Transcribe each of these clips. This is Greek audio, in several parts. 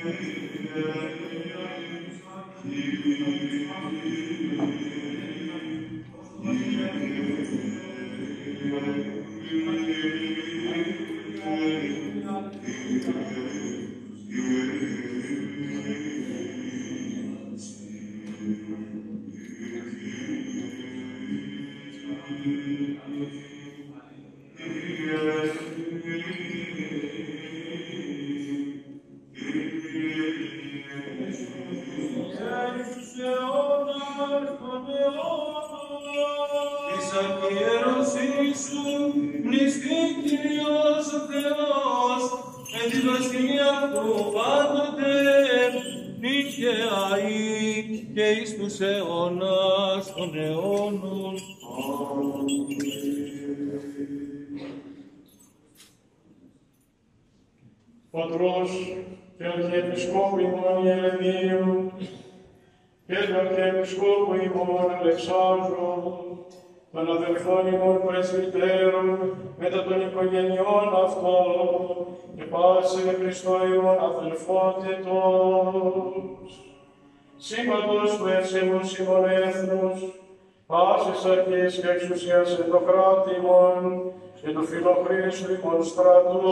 Πατρός και Αρχιεπισκόπου ημών Ιερεμίου και του Αρχιεπισκόπου ημών Αλεξάνδρου, των αδελφών ημών πρεσβυτέρων μετά των οικογενειών αυτών και πάση Χριστό ημών αδελφότητος, σύμπαντος του ευσύμους ημών έθνους, πάσης αρχής και εξουσίας εν το κράτη ημών και του φιλοχρήστου ημών στρατού,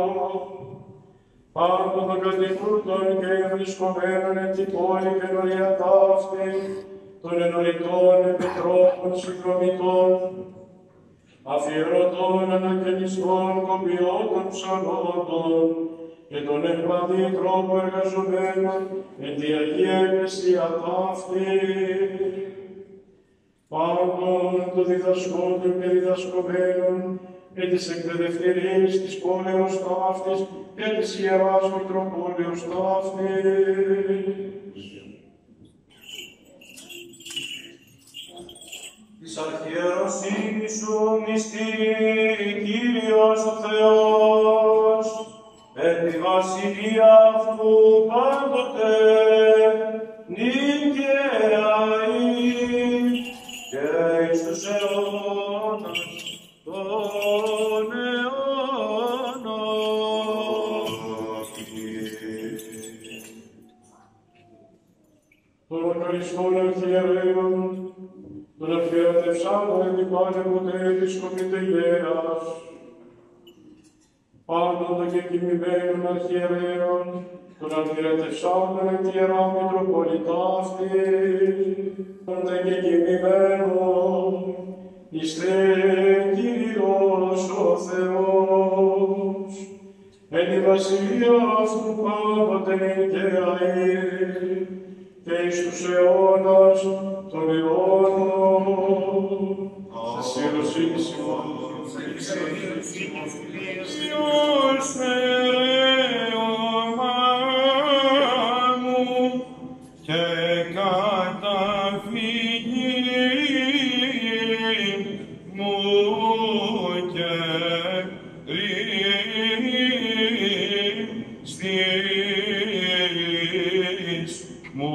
πάντων των κατοικούντων και ευρισκομένων εν την πόλη και νωρία ταύτη, των ενωρητών επιτρόπων συγκρομητών, αφιερωτών ανακαινιστών κοπιών των ψαλόντων και των ευπαθή τρόπου εργαζομένων εν τη Αγία Εκκλησία ταύτη, πάντων του διδασκόντων και διδασκομένων και της εκπαιδευτηρίας της πόλεως ταύτης και της Ιεράς Μητροπόλεως ταύτης. Της αρχιεροσύνης σου μνηστή Κύριος ο Θεός, εν τη βασιλεία αυτού πάντοτε νίκαια και εις τους αιώνας των αιώνων. Των ευχαριστών αρχιερέων, των αρχιερατευσάντων εν την Πανεγωτε Επισκοπήτε Ιέρας, πάντων των κεκοιμημένων αρχιερέων, των αρχιερατευσάντων εν τη Ιερά Μητροπολιτά αυτή, των κεκοιμημένων, εις Θε Κύριος ο Θεός, εν τη βασιλεία αυτού πάντοτε νικαία και εις τους αιώνας των αιώνων. Ασυρωσύνης ημών, Υιός θερέωμά μου και καταφυγή μου και ρίστης μου.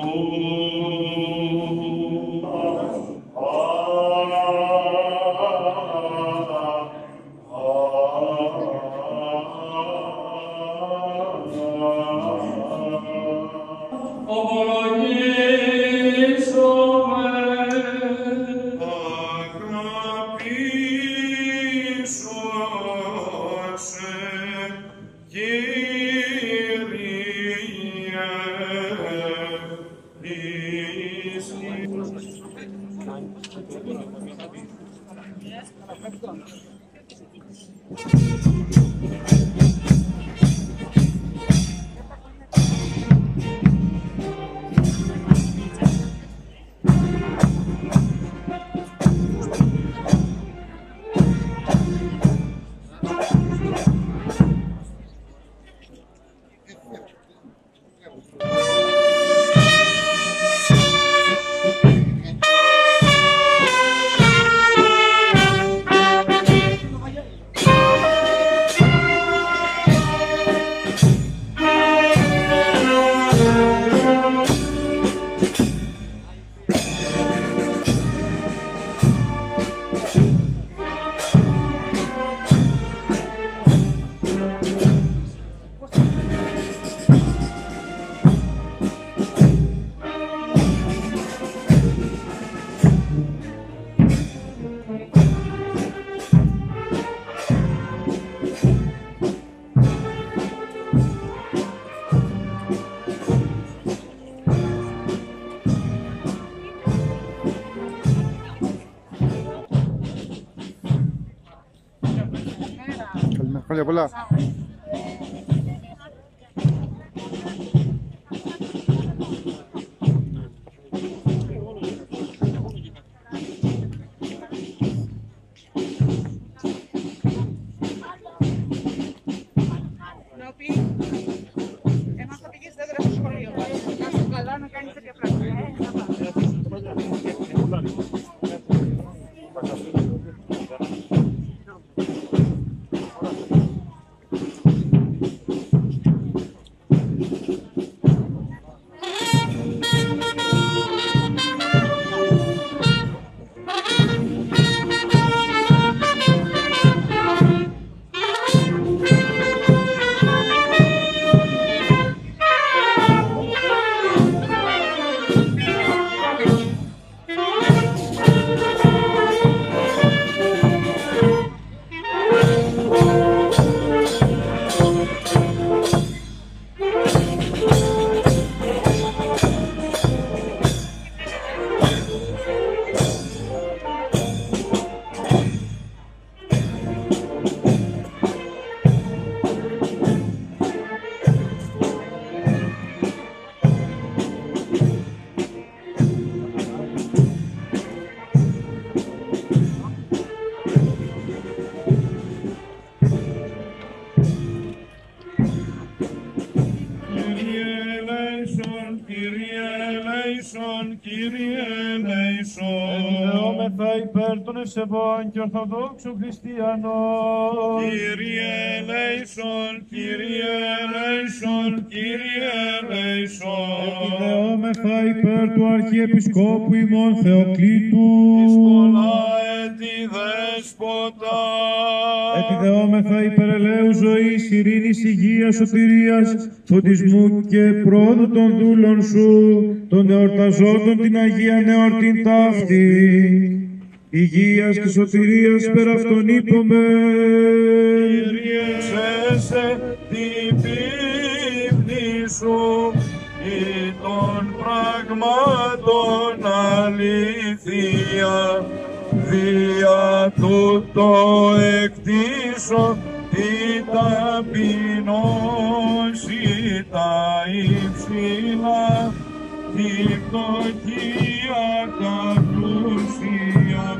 Χρόνια πολλά. Υπέρ των ευσεβών και ορθοδόξων χριστιανών. Κύριε ελέησον, Κύριε ελέησον, Κύριε ελέησον. Επιδεόμεθα υπέρ του Αρχιεπισκόπου ημών Θεοκλήτου. Εις πολλά έτη δέσποτα. Επιδεόμεθα υπέρ ελέου ζωής, ειρήνης, υγείας, σωτηρίας, φωτισμού και πρόοδου των δούλων σου, των εορταζόντων την Αγία Νεορτήν ταύτη. Υγείας και σωτηρίας πέρα αυτόν είπαμε. Κύριε σέσε την πίπνη σου ή των πραγμάτων αλήθεια. Δια τούτο εκτίσω τη ταπεινώση τα υψηλά, τη φτωχία τα πλούσια.